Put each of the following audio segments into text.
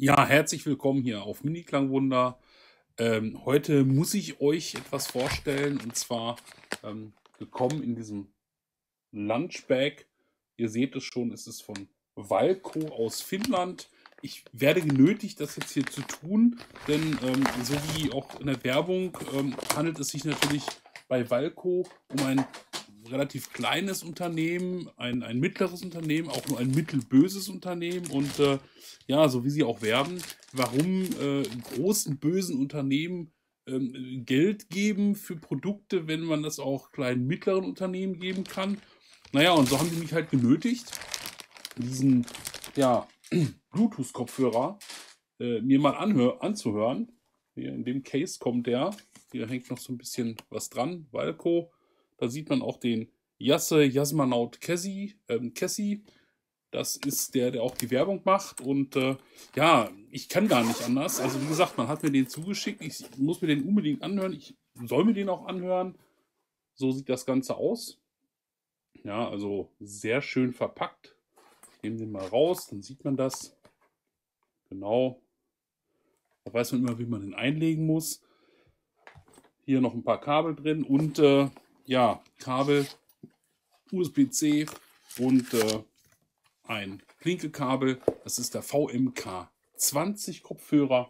Ja, herzlich willkommen hier auf Mini-Klangwunder. Heute muss ich euch etwas vorstellen und zwar gekommen in diesem Lunchbag. Ihr seht es schon, es ist von Valco aus Finnland. Ich werde genötigt, das jetzt hier zu tun, denn so wie auch in der Werbung handelt es sich natürlich bei Valco um ein relativ kleines Unternehmen, ein mittleres Unternehmen, auch nur ein mittelböses Unternehmen und ja, so wie sie auch werben, warum großen bösen Unternehmen Geld geben für Produkte, wenn man das auch kleinen mittleren Unternehmen geben kann. Naja, und so haben die mich halt genötigt, diesen ja, Bluetooth-Kopfhörer mir mal anzuhören. Hier in dem Case kommt der. Hier hängt noch so ein bisschen was dran. Valco. Da sieht man auch den Jasmanaut Cassie. Das ist der auch die Werbung macht. Und ja, ich kann gar nicht anders. Also wie gesagt, man hat mir den zugeschickt. Ich muss mir den unbedingt anhören. Ich soll mir den auch anhören. So sieht das Ganze aus. Ja, also sehr schön verpackt. Ich nehme den mal raus, dann sieht man das. Genau. Da weiß man immer, wie man den einlegen muss. Hier noch ein paar Kabel drin und ja, Kabel, USB-C und ein Klinkekabel. Das ist der VMK 20 Kopfhörer.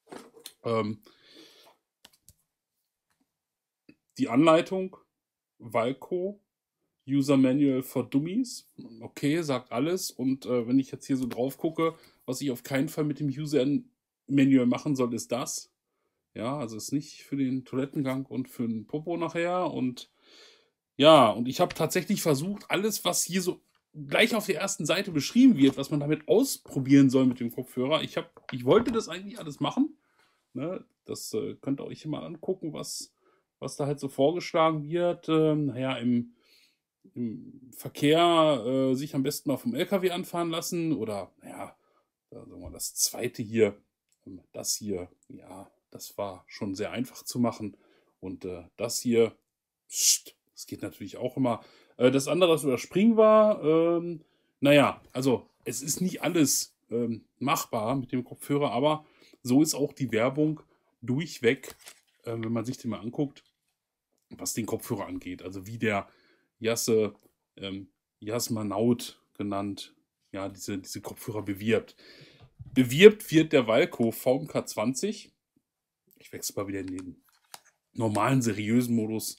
Die Anleitung, Valco, User Manual for Dummies. Okay, sagt alles. Und wenn ich jetzt hier so drauf gucke, was ich auf keinen Fall mit dem User Manual machen soll, ist das. Ja, also ist nicht für den Toilettengang und für den Popo nachher. Und ja, und ich habe tatsächlich versucht, alles, was hier so gleich auf der ersten Seite beschrieben wird, was man damit ausprobieren soll mit dem Kopfhörer. Ich wollte das eigentlich alles machen. Ne? Das könnt ihr euch hier mal angucken, was da halt so vorgeschlagen wird. Naja, im Verkehr sich am besten mal vom LKW anfahren lassen oder, naja, sagen wir mal, das zweite hier, das hier, ja, das war schon sehr einfach zu machen. Und das hier, das geht natürlich auch immer. Das andere, das überspringen war, naja, also es ist nicht alles machbar mit dem Kopfhörer, aber so ist auch die Werbung durchweg, wenn man sich den mal anguckt, was den Kopfhörer angeht. Also wie der Jasse, Jasmanaut genannt, ja, diese Kopfhörer bewirbt. Bewirbt wird der Valco VMK 20. Ich wechsle mal wieder in den normalen, seriösen Modus.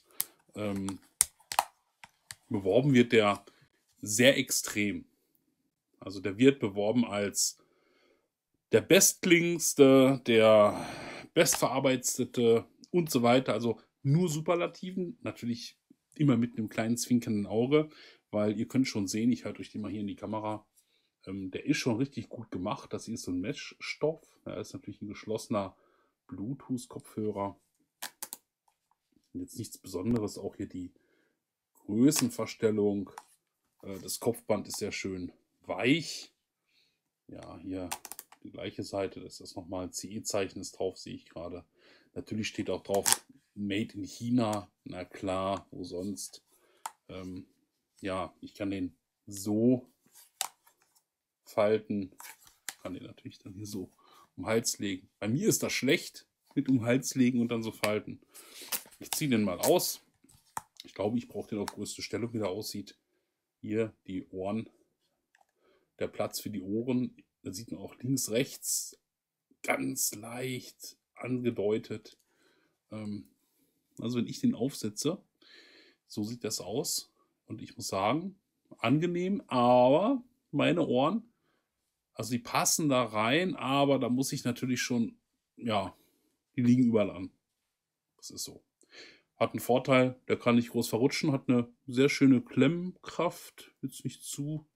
Beworben wird der sehr extrem. Also der wird beworben als der bestklingendste, der bestverarbeitete und so weiter. Also nur Superlativen. Natürlich immer mit einem kleinen zwinkernden Auge, weil ihr könnt schon sehen, ich halte euch den mal hier in die Kamera. Der ist schon richtig gut gemacht. Das hier ist so ein Meshstoff. Das ist natürlich ein geschlossener Bluetooth-Kopfhörer. Jetzt nichts Besonderes. Auch hier die Größenverstellung. Das Kopfband ist sehr schön weich. Ja, hier die gleiche Seite. Das ist nochmal ein CE-Zeichen drauf, sehe ich gerade. Natürlich steht auch drauf Made in China. Na klar, wo sonst. Ja, ich kann den so falten. Kann den natürlich dann hier so um den Hals legen. Bei mir ist das schlecht mit um den Hals legen und dann so falten. Ich ziehe den mal aus. Ich glaube, ich brauche den auf größte Stellung, wie der aussieht. Hier die Ohren. Der Platz für die Ohren. Da sieht man auch links, rechts ganz leicht angedeutet. Also wenn ich den aufsetze, so sieht das aus. Und ich muss sagen, angenehm, aber meine Ohren, also die passen da rein, aber da muss ich natürlich schon, ja, die liegen überall an. Das ist so. Hat einen Vorteil, der kann nicht groß verrutschen, hat eine sehr schöne Klemmkraft, jetzt nicht zu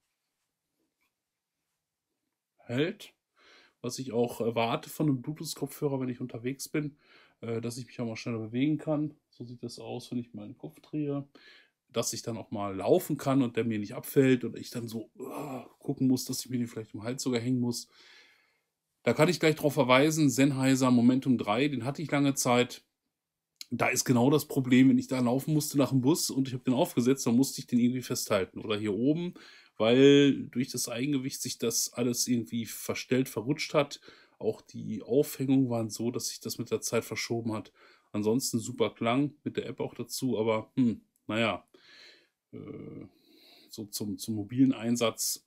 hält. Was ich auch erwarte von einem Bluetooth-Kopfhörer, wenn ich unterwegs bin, dass ich mich auch mal schneller bewegen kann. So sieht das aus, wenn ich meinen Kopf drehe. Dass ich dann auch mal laufen kann und der mir nicht abfällt oder ich dann so gucken muss, dass ich mir den vielleicht im Hals sogar hängen muss. Da kann ich gleich drauf verweisen, Sennheiser Momentum 3, den hatte ich lange Zeit. Da ist genau das Problem, wenn ich da laufen musste nach dem Bus und ich habe den aufgesetzt, dann musste ich den irgendwie festhalten. Oder hier oben, weil durch das Eigengewicht sich das alles irgendwie verstellt, verrutscht hat. Auch die Aufhängungen waren so, dass sich das mit der Zeit verschoben hat. Ansonsten super Klang, mit der App auch dazu, aber naja, äh, so zum mobilen Einsatz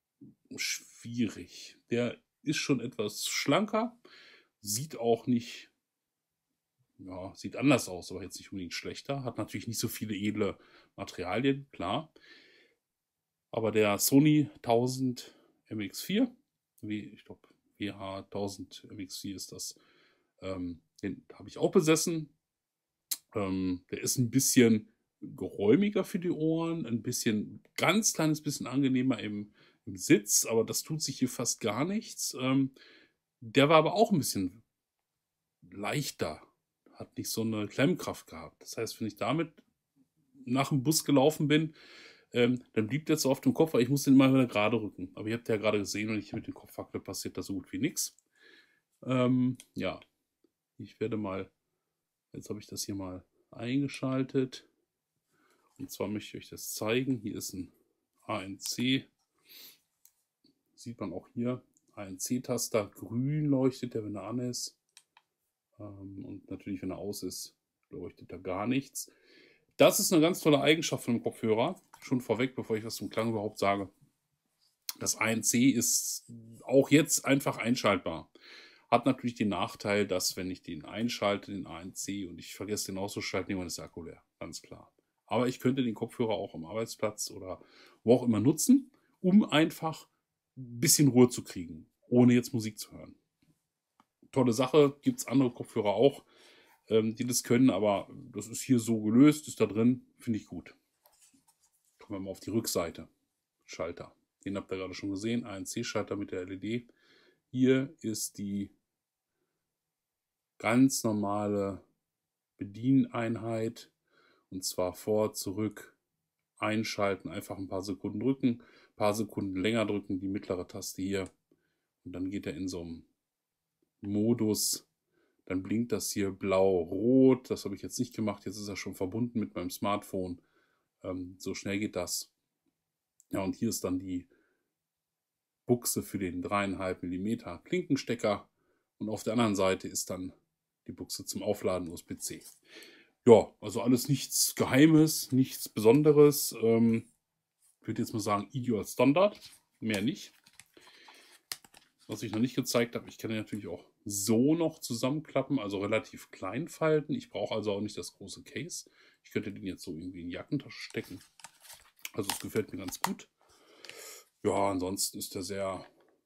schwierig. Der ist schon etwas schlanker, sieht auch nicht, ja, sieht anders aus, aber jetzt nicht unbedingt schlechter. Hat natürlich nicht so viele edle Materialien, klar. Aber der Sony 1000 MX4, ich glaube WH 1000 MX4 ist das, den habe ich auch besessen. Der ist ein bisschen geräumiger für die Ohren, ein bisschen, ganz kleines bisschen angenehmer im Sitz, aber das tut sich hier fast gar nichts. Der war aber auch ein bisschen leichter, hat nicht so eine Klemmkraft gehabt. Das heißt, wenn ich damit nach dem Bus gelaufen bin, dann blieb der so auf dem Kopf, weil ich musste ihn immer wieder gerade rücken. Aber ihr habt ja gerade gesehen, wenn ich mit dem Kopf wackele, passiert da so gut wie nichts. Ja, ich werde mal, jetzt habe ich das hier mal eingeschaltet. Und zwar möchte ich euch das zeigen. Hier ist ein ANC. Sieht man auch hier. ANC-Taster. Grün leuchtet der, wenn er an ist. Und natürlich, wenn er aus ist, leuchtet da gar nichts. Das ist eine ganz tolle Eigenschaft von dem Kopfhörer. Schon vorweg, bevor ich was zum Klang überhaupt sage. Das ANC ist auch jetzt einfach einschaltbar. Hat natürlich den Nachteil, dass wenn ich den einschalte, den ANC, und ich vergesse den auszuschalten, irgendwann ist der Akku leer. Ganz klar. Aber ich könnte den Kopfhörer auch am Arbeitsplatz oder wo auch immer nutzen, um einfach ein bisschen Ruhe zu kriegen, ohne jetzt Musik zu hören. Tolle Sache, gibt es andere Kopfhörer auch, die das können, aber das ist hier so gelöst, ist da drin, finde ich gut. Kommen wir mal auf die Rückseite. Schalter. Den habt ihr gerade schon gesehen, ANC-Schalter mit der LED. Hier ist die ganz normale Bedieneinheit. Und zwar vor, zurück, einschalten, einfach ein paar Sekunden drücken, ein paar Sekunden länger drücken, die mittlere Taste hier. Und dann geht er in so einem Modus. Dann blinkt das hier blau-rot. Das habe ich jetzt nicht gemacht. Jetzt ist er schon verbunden mit meinem Smartphone. So schnell geht das. Ja, und hier ist dann die Buchse für den 3,5 mm Klinkenstecker. Und auf der anderen Seite ist dann die Buchse zum Aufladen USB-C. Ja, also alles nichts Geheimes, nichts Besonderes. Ich würde jetzt mal sagen, ideal Standard. Mehr nicht. Was ich noch nicht gezeigt habe, ich kann den natürlich auch so noch zusammenklappen, also relativ klein falten. Ich brauche also auch nicht das große Case. Ich könnte den jetzt so irgendwie in die Jackentasche stecken. Also es gefällt mir ganz gut. Ja, ansonsten ist der sehr,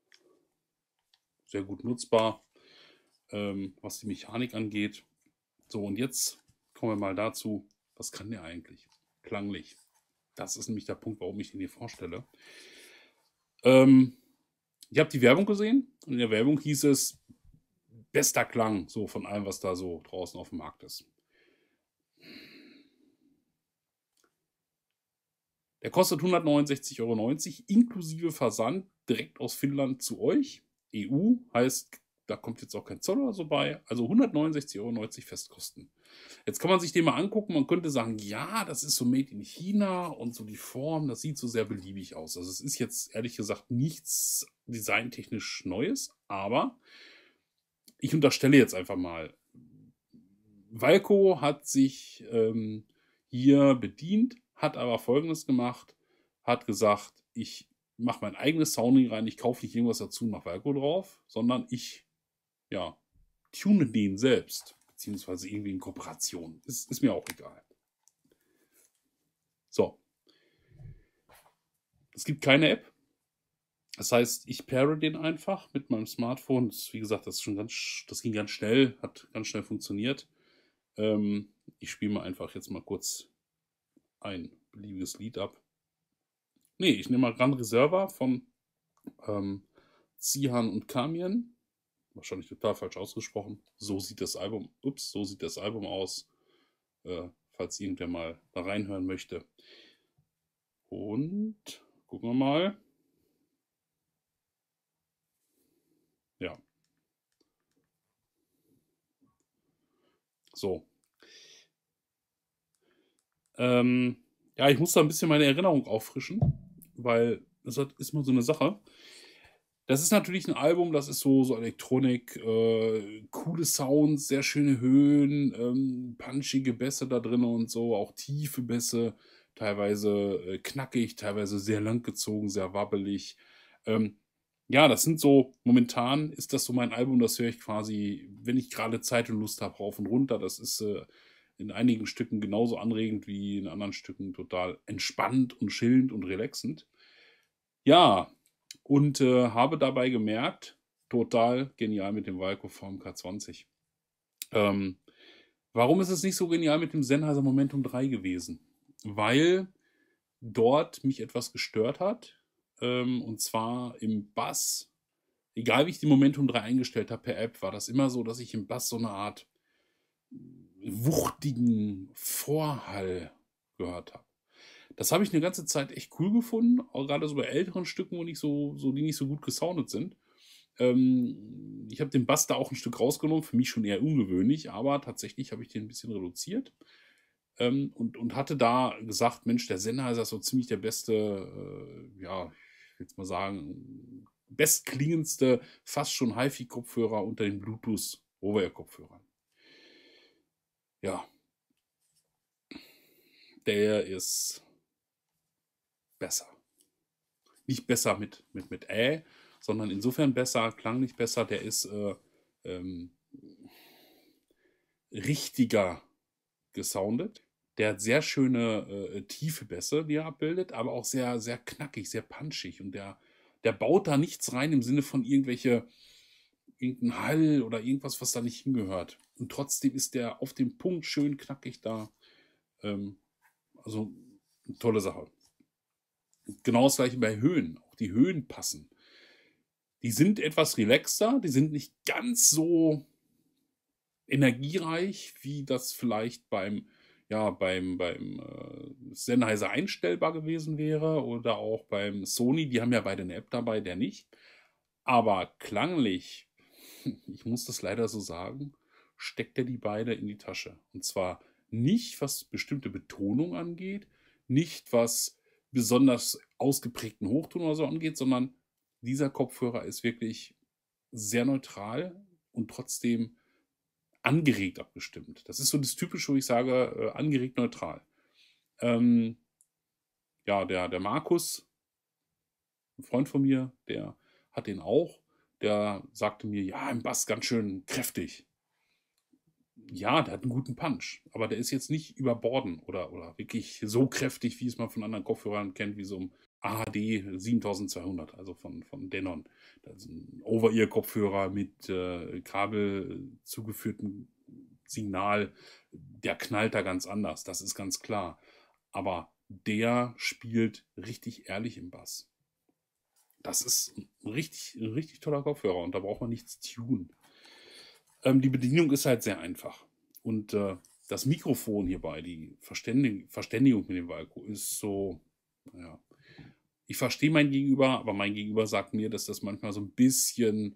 sehr gut nutzbar, was die Mechanik angeht. So, und jetzt kommen wir mal dazu, was kann der eigentlich klanglich? Das ist nämlich der Punkt, warum ich den hier vorstelle. Ich habe die Werbung gesehen und in der Werbung hieß es, bester Klang, so von allem, was da so draußen auf dem Markt ist. Der kostet 169,90 € inklusive Versand direkt aus Finnland zu euch. EU heißt, da kommt jetzt auch kein Zoll oder so bei. Also 169,90 € Festkosten. Jetzt kann man sich den mal angucken. Man könnte sagen, ja, das ist so made in China und so die Form, das sieht so sehr beliebig aus. Also es ist jetzt ehrlich gesagt nichts designtechnisch Neues, aber ich unterstelle jetzt einfach mal, Walco hat sich hier bedient, hat aber Folgendes gemacht, hat gesagt, ich mache mein eigenes Sounding rein, ich kaufe nicht irgendwas dazu und mache Walco drauf, sondern ich, ja, tune den selbst, beziehungsweise irgendwie in Kooperation. Ist mir auch egal. So. Es gibt keine App. Das heißt, ich paire den einfach mit meinem Smartphone. Das, wie gesagt, das ging ganz schnell, hat ganz schnell funktioniert. Ich spiele mal einfach jetzt mal kurz ein beliebiges Lied ab. Nee, ich nehme mal Grand Reserva von Zihan und Kamian. Wahrscheinlich total falsch ausgesprochen. So sieht das Album, so sieht das Album aus. Falls irgendwer mal da reinhören möchte. Und gucken wir mal. Ja. So. Ja, ich muss da ein bisschen meine Erinnerung auffrischen, weil das ist mal so eine Sache. Das ist natürlich ein Album, das ist so Elektronik, coole Sounds, sehr schöne Höhen, punchige Bässe da drin und so, auch tiefe Bässe, teilweise, knackig, teilweise sehr langgezogen, sehr wabbelig. Ähm, ja, das sind so momentan ist das so mein Album, das höre ich quasi, wenn ich gerade Zeit und Lust habe, rauf und runter. Das ist, in einigen Stücken genauso anregend wie in anderen Stücken total entspannt und chillend und relaxend. Ja, und, habe dabei gemerkt, total genial mit dem Walco VMK 20. Ähm, warum ist es nicht so genial mit dem Sennheiser Momentum 3 gewesen? Weil dort mich etwas gestört hat, und zwar im Bass. Egal wie ich die Momentum 3 eingestellt habe per App, war das immer so, dass ich im Bass so eine Art wuchtigen Vorhall gehört habe. Das habe ich eine ganze Zeit echt cool gefunden, auch gerade so bei älteren Stücken, wo nicht so die nicht so gut gesoundet sind. Ich habe den Bass da auch ein Stück rausgenommen, für mich schon eher ungewöhnlich, aber tatsächlich habe ich den ein bisschen reduziert, und hatte da gesagt: „Mensch, der Sennheiser ist so ziemlich der beste, ja, ich will jetzt mal sagen, bestklingendste, fast schon HiFi-Kopfhörer unter den Bluetooth Over-Ear-Kopfhörern." Ja, der ist besser. Nicht besser mit sondern insofern besser, klanglich besser, der ist, ähm, richtiger gesoundet. Der hat sehr schöne, tiefe Bässe, die er abbildet, aber auch sehr, sehr knackig, sehr punchig. Und der baut da nichts rein im Sinne von irgendein Hall oder irgendwas, was da nicht hingehört. Und trotzdem ist der auf dem Punkt schön knackig da. Ähm, also eine tolle Sache. Genau das gleiche bei Höhen. Auch die Höhen passen. Die sind etwas relaxter, die sind nicht ganz so energiereich, wie das vielleicht beim Sennheiser einstellbar gewesen wäre oder auch beim Sony. Die haben ja beide eine App dabei, der nicht. Aber klanglich, ich muss das leider so sagen, steckt er die beide in die Tasche. Und zwar nicht, was bestimmte Betonung angeht, nicht was besonders ausgeprägten Hochton oder so angeht, sondern dieser Kopfhörer ist wirklich sehr neutral und trotzdem angeregt abgestimmt. Das ist so das Typische, wo ich sage, angeregt neutral. Ähm, ja, der Markus, ein Freund von mir, der hat den auch. Der sagte mir, ja, im Bass ganz schön kräftig. Ja, der hat einen guten Punch, aber der ist jetzt nicht überborden oder wirklich so kräftig, wie es man von anderen Kopfhörern kennt, wie so 'n AHD 7200, also von Denon. Das ist ein Over-Ear-Kopfhörer mit, Kabel zugeführtem Signal. Der knallt da ganz anders, das ist ganz klar. Aber der spielt richtig ehrlich im Bass. Das ist ein richtig toller Kopfhörer und da braucht man nichts tunen. Die Bedienung ist halt sehr einfach. Und das Mikrofon hierbei, die Verständigung mit dem Walco ist so, ja. Ich verstehe mein Gegenüber, aber mein Gegenüber sagt mir, dass das manchmal so ein bisschen,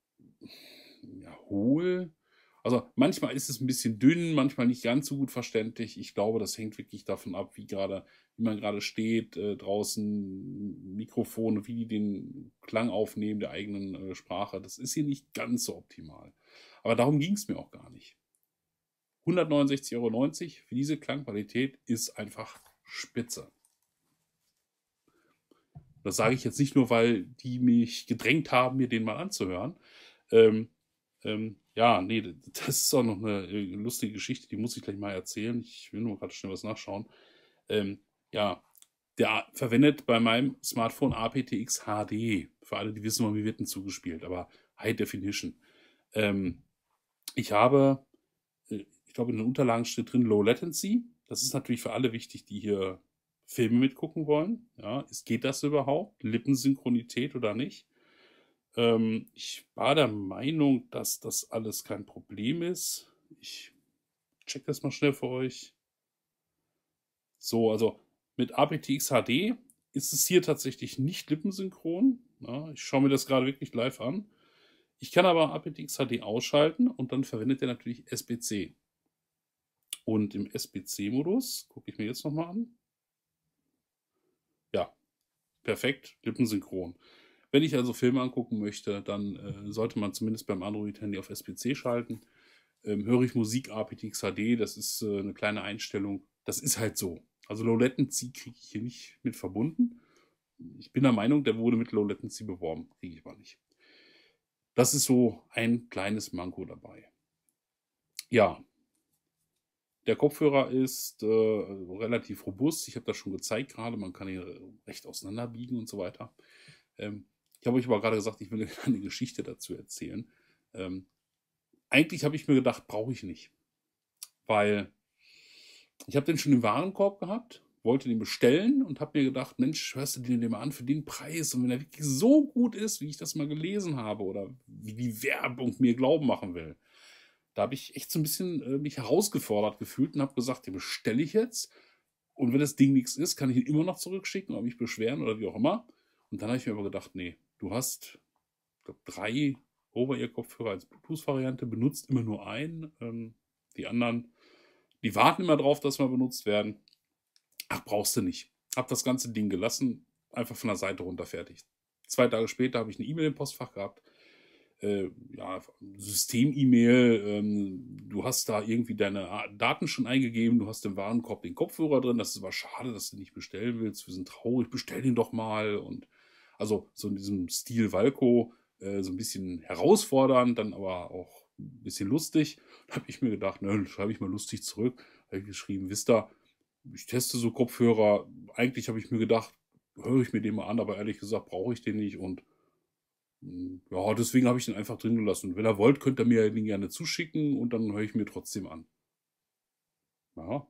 ja, hohl. Also manchmal ist es ein bisschen dünn, manchmal nicht ganz so gut verständlich. Ich glaube, das hängt wirklich davon ab, wie man gerade steht, draußen Mikrofone, wie die den Klang aufnehmen der eigenen Sprache. Das ist hier nicht ganz so optimal. Aber darum ging es mir auch gar nicht. 169,90 € für diese Klangqualität ist einfach spitze. Das sage ich jetzt nicht nur, weil die mich gedrängt haben, mir den mal anzuhören. Ähm, ja, nee, das ist auch noch eine lustige Geschichte, die muss ich gleich mal erzählen. Ich will nur gerade schnell was nachschauen. Ähm, ja, der verwendet bei meinem Smartphone aptX HD. Für alle, die wissen, wie wird denn zugespielt, aber High Definition. Ähm, ich habe ich glaube, in den Unterlagen steht drin Low Latency. Das ist natürlich für alle wichtig, die hier Filme mitgucken wollen. Ja, geht das überhaupt? Lippensynchronität oder nicht? Ich war der Meinung, dass das alles kein Problem ist. Ich check das mal schnell für euch. So, also mit aptX HD ist es hier tatsächlich nicht lippensynchron. Ja, ich schaue mir das gerade wirklich live an. Ich kann aber aptX HD ausschalten und dann verwendet er natürlich SBC. Und im SBC-Modus, gucke ich mir jetzt nochmal an. Ja, perfekt, lippensynchron. Wenn ich also Filme angucken möchte, dann sollte man zumindest beim Android-Handy auf SPC schalten. Höre ich Musik aptX HD, das ist eine kleine Einstellung. Das ist halt so. Also Low Latency kriege ich hier nicht mit verbunden. Ich bin der Meinung, der wurde mit Low Latency beworben. Kriege ich aber nicht. Das ist so ein kleines Manko dabei. Ja, der Kopfhörer ist relativ robust. Ich habe das schon gezeigt gerade. Man kann ihn recht auseinanderbiegen und so weiter. Ich habe euch aber gerade gesagt, ich will eine Geschichte dazu erzählen. Eigentlich habe ich mir gedacht, brauche ich nicht. Weil ich habe den schon im Warenkorb gehabt, wollte den bestellen und habe mir gedacht, Mensch, hörst du den mal an für den Preis? Und wenn er wirklich so gut ist, wie ich das mal gelesen habe oder wie die Werbung mir glauben machen will, da habe ich echt so ein bisschen mich herausgefordert gefühlt und habe gesagt, den bestelle ich jetzt. Und wenn das Ding nichts ist, kann ich ihn immer noch zurückschicken oder mich beschweren oder wie auch immer. Und dann habe ich mir aber gedacht, nee, du hast, ich glaube, 3 Over-Ear-Kopfhörer als Bluetooth-Variante, benutzt immer nur einen. Die anderen, die warten immer drauf, dass mal benutzt werden. Ach, brauchst du nicht. Hab das ganze Ding gelassen, einfach von der Seite runter fertig. 2 Tage später habe ich eine E-Mail im Postfach gehabt. Ja, System-E-Mail, du hast da irgendwie deine Daten schon eingegeben, du hast im Warenkorb den Kopfhörer drin, das ist aber schade, dass du nicht bestellen willst, wir sind traurig, bestell den doch mal. Und also so in diesem Stil Walco, so ein bisschen herausfordernd, dann aber auch ein bisschen lustig. Da habe ich mir gedacht, ne, schreibe ich mal lustig zurück, habe ich geschrieben, wisst ihr, ich teste so Kopfhörer, eigentlich habe ich mir gedacht, höre ich mir den mal an, aber ehrlich gesagt brauche ich den nicht und ja, deswegen habe ich den einfach drin gelassen. Wenn ihr wollt, könnt ihr mir den gerne zuschicken und dann höre ich mir trotzdem an. Ja.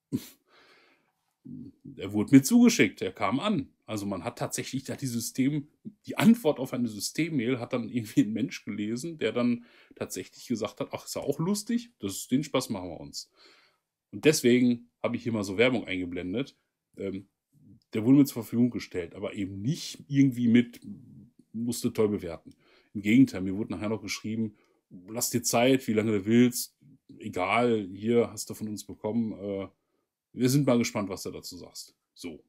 Er wurde mir zugeschickt, er kam an. Also man hat tatsächlich da die Antwort auf eine Systemmail hat dann irgendwie ein Mensch gelesen, der dann tatsächlich gesagt hat, ach, ist ja auch lustig, den Spaß machen wir uns. Und deswegen habe ich hier mal so Werbung eingeblendet. Der wurde mir zur Verfügung gestellt, aber eben nicht irgendwie mit, musste toll bewerten. Im Gegenteil, mir wurde nachher noch geschrieben, lass dir Zeit, wie lange du willst, egal, hier hast du von uns bekommen. Wir sind mal gespannt, was du dazu sagst. So.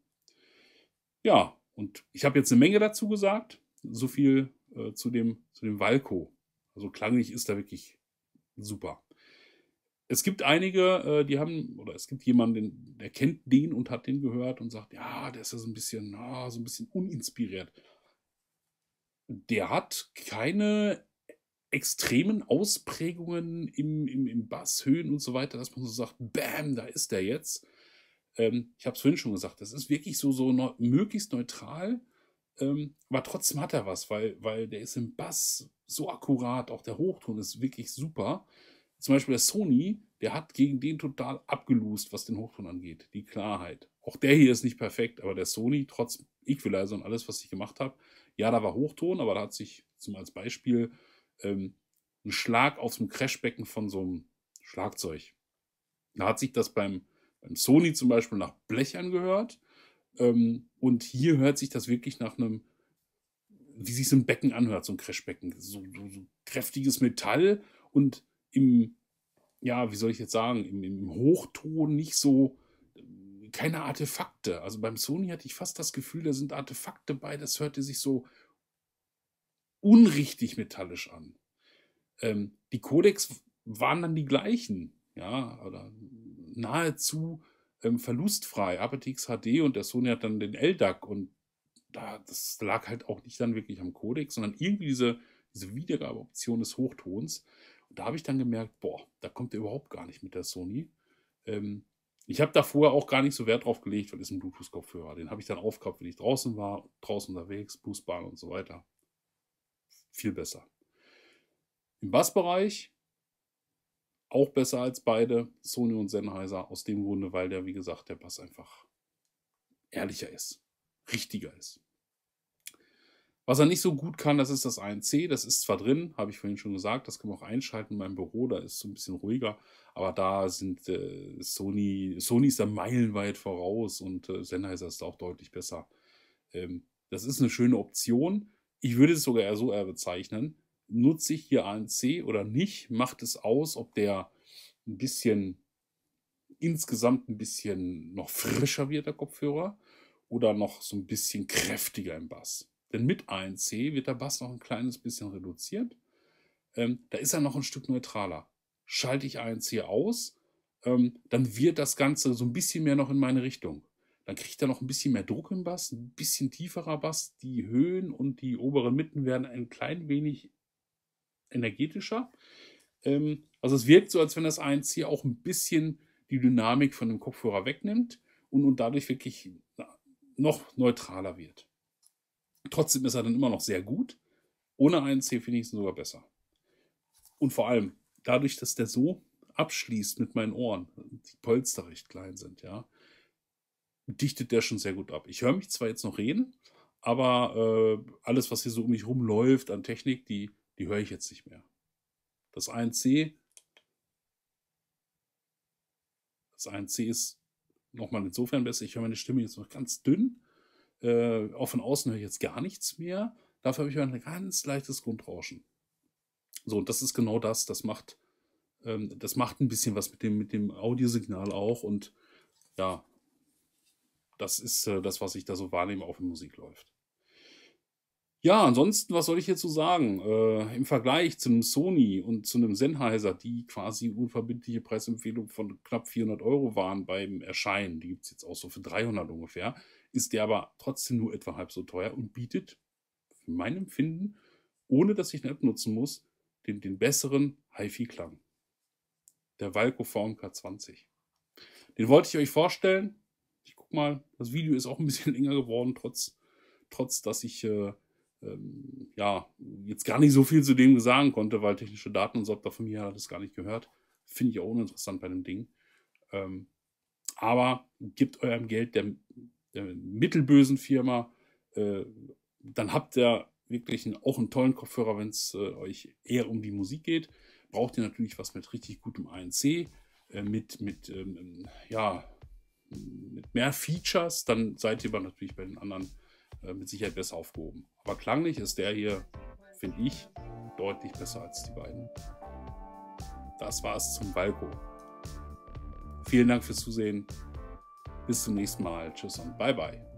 Ja, und ich habe jetzt eine Menge dazu gesagt. So viel zu dem Walco. Also klanglich ist er wirklich super. Es gibt einige, die haben, oder es gibt jemanden, der kennt den und hat den gehört und sagt, ja, der ist ja so ein bisschen uninspiriert. Der hat keine extremen Ausprägungen im Bass, Höhen und so weiter, dass man so sagt, bam, da ist der jetzt. Ich habe es vorhin schon gesagt, das ist wirklich so möglichst neutral, aber trotzdem hat er was, weil der ist im Bass so akkurat, auch der Hochton ist wirklich super. Zum Beispiel der Sony, der hat gegen den total abgelost, was den Hochton angeht, die Klarheit. Auch der hier ist nicht perfekt, aber der Sony, trotz Equalizer und alles, was ich gemacht habe, ja, da war Hochton, aber da hat sich als Beispiel ein Schlag auf dem Crashbecken von so einem Schlagzeug. Da hat sich das beim Sony zum Beispiel nach Blech angehört. Und hier hört sich das wirklich nach einem, wie sich so ein Becken anhört, so ein Crashbecken. So kräftiges Metall und ja, wie soll ich jetzt sagen, im Hochton nicht so, keine Artefakte. Also beim Sony hatte ich fast das Gefühl, da sind Artefakte bei, das hörte sich so unrichtig metallisch an. Die Codecs waren dann die gleichen, ja, oder nahezu verlustfrei. aptX HD und der Sony hat dann den LDAC und das lag halt auch nicht dann wirklich am Codec, sondern irgendwie diese Wiedergabeoption des Hochtons. Und da habe ich dann gemerkt, boah, da kommt er überhaupt gar nicht mit der Sony. Ich habe da vorher auch gar nicht so Wert drauf gelegt, weil das ist ein Bluetooth-Kopfhörer. Den habe ich dann aufgehabt, wenn ich draußen war, draußen unterwegs, Busbahn und so weiter. Viel besser. Im Bassbereich auch besser als beide, Sony und Sennheiser, aus dem Grunde, weil der, wie gesagt, der Bass einfach ehrlicher ist, richtiger ist. Was er nicht so gut kann, das ist das ANC. Das ist zwar drin, habe ich vorhin schon gesagt, das kann man auch einschalten in meinem Büro, da ist es so ein bisschen ruhiger, aber da sind Sony ist da meilenweit voraus und Sennheiser ist da auch deutlich besser. Das ist eine schöne Option. Ich würde es sogar eher so bezeichnen. Nutze ich hier ANC oder nicht, macht es aus, ob der insgesamt ein bisschen noch frischer wird, der Kopfhörer, oder noch so ein bisschen kräftiger im Bass. denn mit ANC wird der Bass noch ein kleines bisschen reduziert. Da ist er noch ein Stück neutraler. Schalte ich ANC aus, dann wird das Ganze so ein bisschen mehr noch in meine Richtung. Dann kriegt er noch ein bisschen mehr Druck im Bass, ein bisschen tieferer Bass. Die Höhen und die oberen Mitten werden ein klein wenig energetischer. Also es wirkt so, als wenn das ANC auch ein bisschen die Dynamik von dem Kopfhörer wegnimmt und dadurch wirklich noch neutraler wird. Trotzdem ist er dann immer noch sehr gut. Ohne ANC finde ich es sogar besser. Und vor allem, dadurch, dass der so abschließt mit meinen Ohren, die Polster recht klein sind, ja, dichtet der schon sehr gut ab. Ich höre mich zwar jetzt noch reden, aber alles, was hier so um mich rumläuft an Technik, die höre ich jetzt nicht mehr. Das ANC ist nochmal insofern besser. Ich höre meine Stimme jetzt noch ganz dünn. Auch von außen höre ich jetzt gar nichts mehr. Dafür habe ich ein ganz leichtes Grundrauschen. So, und das ist genau das. Das macht ein bisschen was mit dem Audiosignal auch. Und ja, das ist das, was ich da so wahrnehme, auch wenn Musik läuft. Ja, ansonsten, was soll ich hierzu sagen? Im Vergleich zu einem Sony und zu einem Sennheiser, die quasi unverbindliche Preisempfehlung von knapp 400 € waren beim Erscheinen, die gibt es jetzt auch so für 300 ungefähr, ist der aber trotzdem nur etwa halb so teuer und bietet, für mein Empfinden, ohne dass ich eine App nutzen muss, den besseren HiFi-Klang. Der Walco VMK20. Den wollte ich euch vorstellen. Ich guck mal, das Video ist auch ein bisschen länger geworden, trotz dass ich ja, jetzt gar nicht so viel zu dem sagen konnte, weil technische Daten und so, da von mir hat das gar nicht gehört. Finde ich auch uninteressant bei dem Ding. Aber gebt eurem Geld der mittelbösen Firma, dann habt ihr wirklich auch einen tollen Kopfhörer, wenn es euch eher um die Musik geht. Braucht ihr natürlich was mit richtig gutem ANC, mit mehr Features, dann seid ihr aber natürlich bei den anderen mit Sicherheit besser aufgehoben. Aber klanglich ist der hier, finde ich, deutlich besser als die beiden. Das war es zum Walco. Vielen Dank fürs Zusehen. Bis zum nächsten Mal. Tschüss und bye bye.